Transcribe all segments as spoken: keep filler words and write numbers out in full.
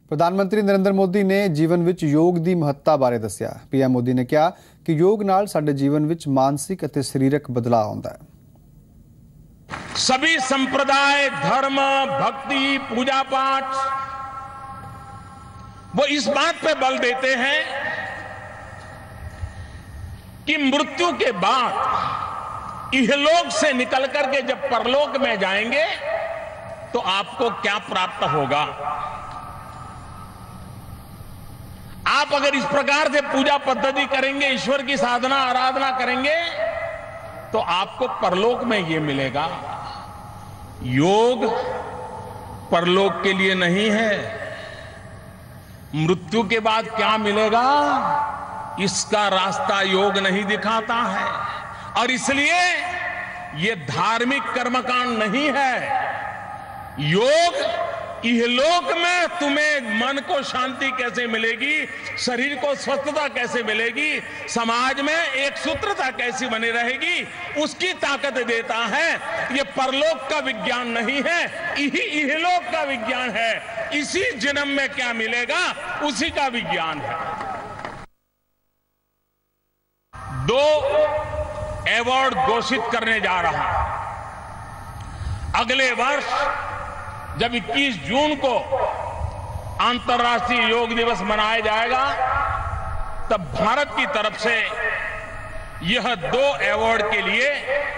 प्रधानमंत्री नरेंद्र मोदी ने जीवन विच योग की महत्ता बारे दस्सिया। पीएम मोदी ने कहा कि योग नाल साडे जीवन विच मानसिक अते शरीरक बदलाव आउंदा है। सभी संप्रदाय, धर्म, भक्ति, पूजा पाठ वो इस बात पे बल देते हैं कि मृत्यु के बाद इहलोक से निकल करके जब परलोक में जाएंगे तो आपको क्या प्राप्त होगा। आप अगर इस प्रकार से पूजा पद्धति करेंगे, ईश्वर की साधना आराधना करेंगे तो आपको परलोक में ये मिलेगा। योग परलोक के लिए नहीं है। मृत्यु के बाद क्या मिलेगा इसका रास्ता योग नहीं दिखाता है, और इसलिए ये धार्मिक कर्मकांड नहीं है। योग इहलोक में तुम्हें मन को शांति कैसे मिलेगी, शरीर को स्वस्थता कैसे मिलेगी, समाज में एक सूत्रता कैसी बनी रहेगी, उसकी ताकत देता है। ये परलोक का विज्ञान नहीं है, यही इहलोक का विज्ञान है। इसी जन्म में क्या मिलेगा उसी का विज्ञान है। दो अवार्ड घोषित करने जा रहा अगले वर्ष जब इक्कीस जून को अंतर्राष्ट्रीय योग दिवस मनाया जाएगा, तब भारत की तरफ से यह दो अवार्ड के लिए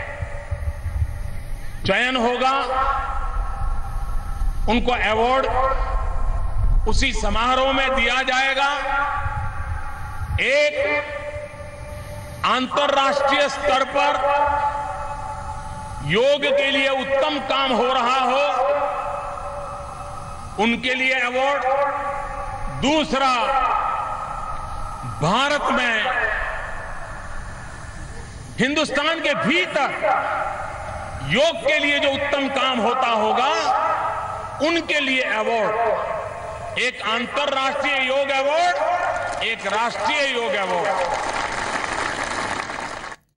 चयन होगा। उनको अवार्ड उसी समारोह में दिया जाएगा। एक अंतर्राष्ट्रीय स्तर पर योग के लिए उत्तम काम हो रहा हो, उनके लिए अवार्ड। दूसरा, भारत में हिंदुस्तान के भीतर योग के लिए जो उत्तम काम होता होगा उनके लिए अवार्ड। एक अंतर्राष्ट्रीय योग अवार्ड, एक राष्ट्रीय योग अवार्ड।